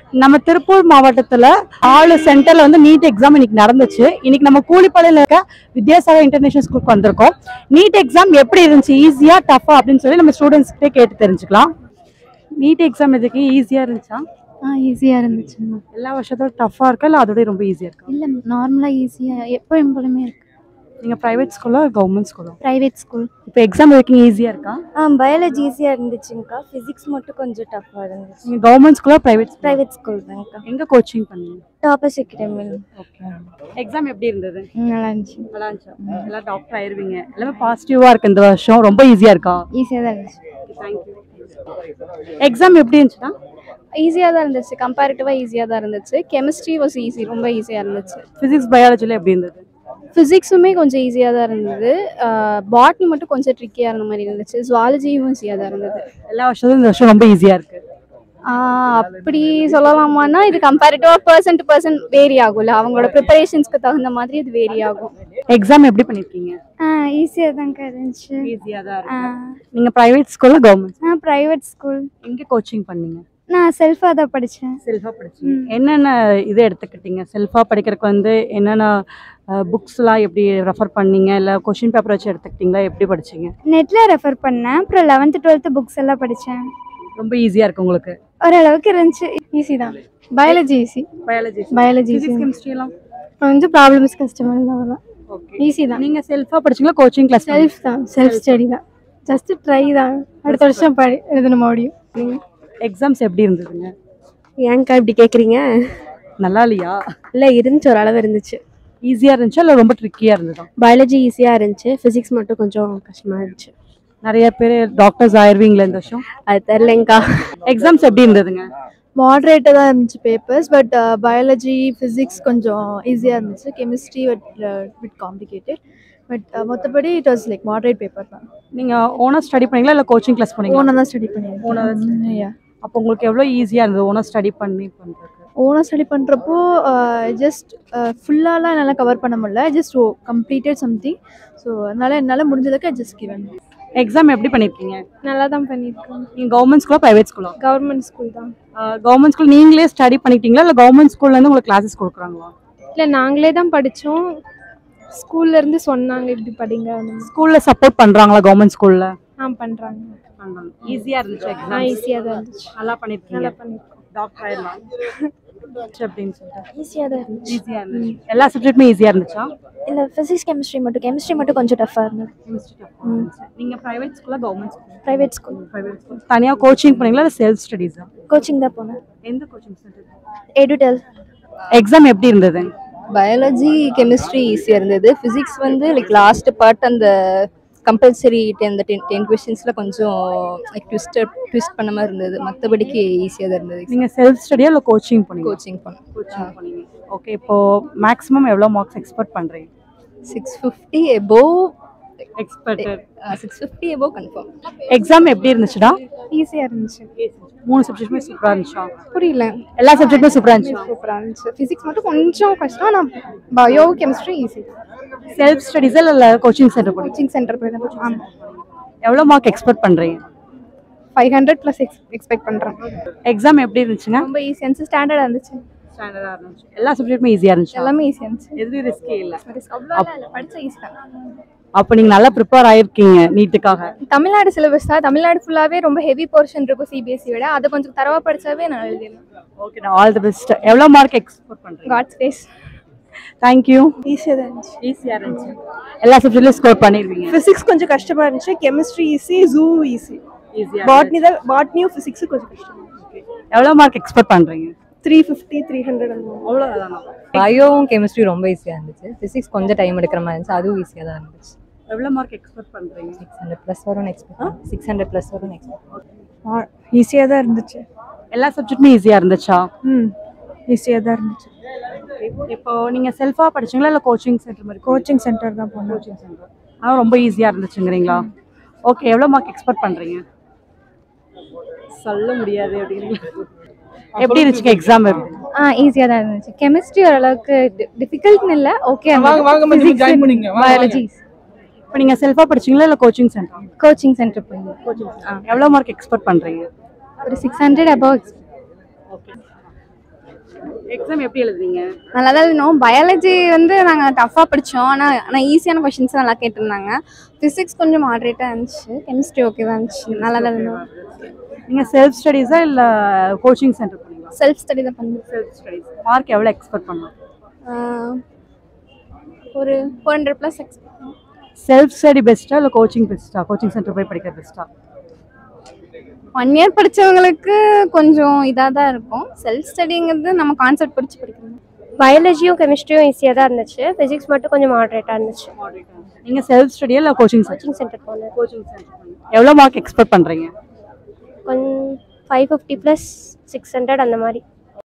நம்ம திருப்பூர் மாவட்டத்துல 4 சென்டர்ல வந்து நீட் எக்ஸாம் இன்னைக்கு நடந்துச்சு. இன்னைக்கு நம்ம கூலிப்பாளையில இருக்க வித்யாசாகர் இன்டர்நேஷனல் ஸ்கூலுக்கு வந்திருக்கோம். நீட் எக்ஸாம் எப்படி இருந்துச்சு, ஈஸியா டஃபா அப்படின்னு சொல்லி நம்ம ஸ்டூடெண்ட்ஸ் கிட்டே கேட்டு தெரிஞ்சுக்கலாம். நீட் எக்ஸாம் எதுக்கு ஈஸியா இருந்துச்சா? ஈஸியா இருந்துச்சு. எல்லா வருஷத்தோட டஃபா இருக்கா இல்ல அதோட ரொம்ப ஈஸியா இருக்கா? இல்ல நார்மலா ஈஸியா எப்பவும் போலமே இருக்கு. நீங்க பிரைவேட் ஸ்கூலா கவர்மெண்ட் ஸ்கூலா? Private school. இப்போ எக்ஸாம் எதுக்கு ஈஸியா இருக்கா? பயாலஜி ஈஸியா இருந்துச்சுங்கக்கா. பிசிக்ஸ் மட்டும் கொஞ்சம் டஃப்பா இருந்துச்சு. நீங்க கவர்மெண்ட் ஸ்கூலா பிரைவேட் ஸ்கூல்? பிரைவேட் ஸ்கூல் தான்க்கா. எங்க கோச்சிங் பண்ணீங்க? Toppers academy. ஓகே. எக்ஸாம் எப்படி இருந்தது? நல்லா இருந்துச்சு. நல்லா இருந்துச்சு. எல்லாம் டாக்டர் ஆயிருவீங்க. எல்லாமே பாசிட்டிவா இருக்கு இந்த வருஷம். ரொம்ப ஈஸியா இருக்கா? ஈஸியா தான் இருந்துச்சு. தேங்க்யூ. எக்ஸாம் எப்படி இருந்துச்சுன்னா? ஈஸியா தான் இருந்துச்சு. கம்பேரிட்டிவா ஈஸியா தான் இருந்துச்சு. கெமிஸ்ட்ரி வாஸ் ஈஸி, ரொம்ப ஈஸியா இருந்துச்சு. பிசிக்ஸ் பயாலஜில எப்படி இருந்தது? ஃபிசிக்ஸுமே கொஞ்சம் ஈஸியாக தான் இருந்தது. பாட்னி மட்டும் கொஞ்சம் ட்ரிக்கியாக இருந்த மாதிரி இருந்துச்சு. ஜுவாலஜியும் ஈஸியாக தான் இருந்தது. எல்லா வருஷத்தும் இந்த வருஷம் ரொம்ப ஈஸியா இருக்கு. அப்படி சொல்லலாமான்னா இது கம்பேரிட்டிவாக பர்சன் டு பர்சன் வேரி ஆகும்ல, அவங்களோட ப்ரிப்பரேஷன்ஸ்க்கு தகுந்த மாதிரி இது வேரி ஆகும். எக்ஸாம் எப்படி பண்ணிருக்கீங்க? ஈஸியாக தாங்க இருந்துச்சு. ஈஸியா தான் இருக்கு. நீங்க பிரைவேட் ஸ்கூல்ல கவர்மெண்ட்? Private school. எங்க கோச்சிங் பண்ணீங்க? நான் செல்ஃபாக தான் படித்தேன். செல்ஃபா படிச்சீங்க. என்னென்ன இது எடுத்துக்கிட்டீங்க? செல்ஃபா படிக்கிறதுக்கு வந்து என்னென்ன புக்ஸ்லாம் எப்படி ரெஃபர் பண்ணீங்க, இல்லை கொஷின் பேப்பர் வச்சு எடுத்துக்கிட்டீங்களா, எப்படி படிச்சீங்க? நெட்டில் ரெஃபர் பண்ணேன். அப்புறம் 11th 12th புக்ஸ் எல்லாம் படித்தேன். ரொம்ப ஈஸியா இருக்கு உங்களுக்கு? ஓரளவுக்கு இருந்துச்சு. ஈஸி தான். Biology easy. Biology easy. Chemistry எல்லாம் கொஞ்சம் ப்ராப்ளம்ஸ் கஷ்டமாக தான். ஓகே. ஈஸி தான். நீங்க செல்ஃபா படிச்சீங்களா கோச்சிங் கிளாஸ்? செல்ஃப் தான். செல்ஃப் ஸ்டடி தான். ஜஸ்ட் ட்ரை தான். அடுத்த வருஷம் எழுதணும் மறுபடியும். எக்ஸாம்ஸ் எப்படி இருந்ததுங்க? ஏன்க்கா இப்படி கேட்குறீங்க? நல்லா இல்லையா? இல்லை இருந்துச்சு, ஒரு அளவு இருந்துச்சு. ஈஸியா இருந்துச்சா இல்லை ரொம்ப ட்ரிக்கியா இருந்ததா? பயாலஜி ஈஸியாக இருந்துச்சு. ஃபிசிக்ஸ் மட்டும் கொஞ்சம் கஷ்டமாக இருந்துச்சு. நிறைய பேர் டாக்டர்ஸ் ஆயிருவீங்களா இந்த வருஷம்? அது தெரிலங்கக்கா. எக்ஸாம்ஸ் எப்படி இருந்ததுங்க? மாடரேட்டாக தான் இருந்துச்சு பேப்பர்ஸ். பட் பயாலஜி ஃபிசிக்ஸ் கொஞ்சம் ஈஸியாக இருந்துச்சு. Chemistry bit complicated. பட் மற்றபடி it was like moderate paper தான். நீங்க ஓனா ஸ்டடி பண்ணீங்களா இல்லை கோச்சிங் கிளாஸ் பண்ணீங்களா? ஓனாக தான் ஸ்டடி பண்ணியிருக்கேன். அப்போ உங்களுக்கு எவ்வளோ ஈஸியா இருந்தது ஓனா ஸ்டடி பண்றதுக்கு? ஓனாக ஸ்டடி பண்ணுறப்போ ஜஸ்ட் ஃபுல்லாலாம் என்னால் கவர் பண்ண முடியல. Just completed something. ஸோ அதனால் என்னால் முடிஞ்சதுக்கு ஜஸ்ட் கிவன். எக்ஸாம் எப்படி பண்ணிருக்கீங்க? நல்லா தான் பண்ணியிருக்கேன். நீங்க கவர்மெண்ட் ஸ்கூலா பிரைவேட் ஸ்கூலா? கவர்மெண்ட் ஸ்கூல் தான். கவர்மெண்ட் ஸ்கூல் நீங்களே ஸ்டடி பண்ணிக்கிட்டீங்களா இல்லை கவர்மெண்ட் ஸ்கூல்ல இருந்து உங்களுக்கு கிளாஸஸ் கொடுக்குறாங்களா? இல்லை நாங்களே தான் படித்தோம். ஸ்கூல்லேருந்து சொன்னாங்க இப்படி படிங்க. ஸ்கூல்ல சப்போர்ட் பண்றாங்களா கவர்மெண்ட் ஸ்கூல்ல? பண்ணுறாங்க. ஈஸியா இருந்துச்சு எக்ஸாம்? ஈஸியாக தான் இருந்துச்சு. நல்லா பண்ணிருக்கீங்க. நல்லா பண்ணியிருக்கோம். டாக்டர் ஆயிரலாம் அப்படின்னு சொல்லிட்டு ஈஸியாக தான் இருந்துச்சு. ஈஸியா இருந்துச்சு. எல்லா சப்ஜெக்ட்டுமே ஈஸியா இருந்துச்சா? இல்லை ஃபிசிக்ஸ் கெமிஸ்ட்ரி மட்டும் கொஞ்சம் டஃப்பாக இருந்தது. நீங்க பிரைவேட் ஸ்கூலா government school? Private school. Private school. தனியா கோச்சிங் பண்ணீங்களா இல்லை செல்ஃப் ஸ்டடீஸா? கோச்சிங் தான் போனேன். எந்த கோச்சிங் சென்டர்? எடுடெல். எக்ஸாம் எப்படி இருந்தது? பயாலஜி கெமிஸ்ட்ரி ஈஸியாக இருந்தது. ஃபிசிக்ஸ் வந்து லைக் லாஸ்ட் பார்ட் அந்த கம்பல்சரி அந்த 10 கொஸ்டின்ஸில் கொஞ்சம் லைக் ட்விஸ்ட் பண்ண மாதிரி இருந்தது. மற்றபடிக்கு ஈஸியாக தான் இருந்தது. நீங்க செல்ஃப் ஸ்டடியா இல்லை கோச்சிங் பண்ணீங்க? கோச்சிங் பண்ணீங்க. ஓகே. இப்போ மேக்ஸிமம் எவ்வளோ மார்க்ஸ் எக்ஸ்பெக்ட் பண்றீங்க? 650 above expected. 650 above confirm. Exam எப்படி இருந்துச்சுடா? ஈஸியாக இருந்துச்சு. 3 சப்ஜெக்ட்டுமே சூப்பரா இருந்துச்சா? புரியல. எல்லா சப்ஜெக்ட்டுமே சூப்பரா இருந்துச்சா? சூப்பராக இருந்துச்சு. ஃபிசிக்ஸ் மட்டும் கொஞ்சம் கஷ்டம். நான் பயோ கெமிஸ்ட்ரி ஈஸி. செல்ஃப் ஸ்டடீஸா இல்லை கோச்சிங் சென்டர் போனீங்க? கோச்சிங் சென்டர் போய் தான். ஆமாம். எவ்வளோ மார்க் எக்ஸ்பெக்ட் பண்றீங்க? 500+ எக்ஸ்பெக்ட் பண்ணுறேன். எக்ஸாம் எப்படி இருந்துச்சுங்க? ரொம்ப ஈஸியாக இருந்துச்சு. ஸ்டாண்டர்டாக இருந்துச்சு. ஸ்டாண்டர்டா இருந்துச்சு. எல்லா சப்ஜெக்ட்டுமே ஈஸியா இருந்துச்சு. எல்லாமே ஈஸியாக இருந்துச்சு. எதுவும் ரிஸ்கே இல்ல. அவ்வளோ இல்லை, படித்த ஈஸி தான். அப்போ நீங்க நல்லா ப்ரிப்பேர் ஆயிருக்கீங்க நீட்டுக்காக? தமிழ்நாடு சிலபஸ் தான். தமிழ்நாடு ஃபுல்லாகவே ரொம்ப ஹெவி போர்ஷன் இருக்கும் சிபிஎஸ்சி விட. அதை கொஞ்சம் தரவாக படித்தாவே நான் எழுதிடலாம். ஓகே. All the best. எவ்வளோ மார்க் எக்ஸ்பெக்ட் பண்றீங்க? காட் ஸ்பேஸ். தேங்க்யூ. ஈஸியாக தான் இருந்துச்சு. ஈஸியா இருந்துச்சு. எல்லா சப்ஜெக்ட்லயும் ஸ்கோர் பண்ணிருவீங்க? ஃபிசிக்ஸ் கொஞ்சம் கஷ்டமா இருந்துச்சு. Chemistry easy, zoo easy. ஈஸியா. பாட்னியும் ஃபிசிக்ஸ் கொஞ்சம் கஷ்டமா இருந்துச்சு. எவ்வளோ மார்க் எக்ஸ்பெக்ட் பண்றீங்க? 350 300 அவ்வளோதானா? பயோவும் கெமிஸ்ட்ரி ரொம்ப ஈஸியாக இருந்துச்சு. ஃபிசிக்ஸ் கொஞ்சம் டைம் எடுக்கிற மாதிரி இருந்துச்சு. அதுவும் ஈஸியாக தான் இருந்துச்சு. எவ்வளோ மார்க் எக்ஸ்பெக்ட் பண்றீங்க? 600+ வரும்னு எக்ஸ்பெக்ட். 600+ வரும்னு எக்ஸ்பெக்ட். ஈஸியாக தான் இருந்துச்சு. எல்லா சப்ஜெக்ட்டுமே ஈஸியா இருந்துச்சா? ஈஸியாக தான் இருந்துச்சு. இப்போ நீங்க செல்ஃபா படிச்சீங்களா இல்லை கோச்சிங் சென்டர் மாதிரி? கோச்சிங் சென்டர் தான் போனோம். Coaching centre. ஆனால் ரொம்ப ஈஸியா இருந்துச்சுங்கிறீங்களா? ஓகே. எவ்வளோ மார்க் எக்ஸ்பெக்ட் பண்றீங்க? சொல்ல முடியாது அப்படிங்கிறீங்களா? எப்படி இருந்துச்சு எக்ஸாம்? இருக்கு ஈஸியாக தான் இருந்துச்சு. கெமிஸ்ட்ரி ஓரளவுக்கு டிஃபிகல்ட்னு இல்லை. ஓகே. பயாலஜி. இப்போ நீங்க செல்ஃபா படிச்சீங்களா இல்லை கோச்சிங் சென்டர்? கோச்சிங் சென்டர் போய். எவ்வளோ மார்க் எக்ஸ்பெக்ட் பண்றீங்க? ஒரு 600 above. எக்ஸாம் எப்படி எழுதுனீங்க? நல்லா தான் எழுதினோம். பயாலஜி வந்து நாங்கள் டஃப்பாக படித்தோம். ஆனால் ஈஸியான கொஷின்ஸ் நல்லா கேட்டிருந்தாங்க. ஃபிசிக்ஸ் கொஞ்சம் மாட்ரேட்டாக இருந்துச்சு. கெமிஸ்ட்ரி ஓகே தான் இருந்துச்சு. நல்லா தான் எழுதினோம். நீங்க செல்ஃப் ஸ்டடீஸா இல்ல கோச்சிங் சென்டர் போனீங்களா? செல்ஃப் ஸ்டடி தான் பண்ணோம். Self studies. மார்க் எவ்வளவு எக்ஸ்பெக்ட் பண்ணலாம்? ஒரு 400+ எக்ஸ்பெக்ட் பண்ணோம். செல்ஃப் ஸ்டடி பெஸ்ட்டா இல்ல கோச்சிங் பெஸ்ட்டா? கோச்சிங் சென்டர் போய் படிக்கிறது பெஸ்ட்டா? 1 இயர் படித்தவங்களுக்கு கொஞ்சம் இதாக தான் இருக்கும். செல்ஃப் ஸ்டடிங்கிறது நம்ம கான்செப்ட் படித்து படிக்கணும். பயாலஜியும் கெமிஸ்ட்ரியும் ஈஸியாக தான் இருந்துச்சு. ஃபிசிக்ஸ் மட்டும் கொஞ்சம் மாட்ரேட்டாக இருந்துச்சு. நீங்க செல்ஃப் ஸ்டடியா இல்ல கோச்சிங் சென்டர் போனேன். கோச்சிங் சென்டர் எவ்வளவு மார்க் எக்ஸ்பெக்ட் பண்றீங்க? கொஞ்சம் 550 + 600 அந்த மாதிரி.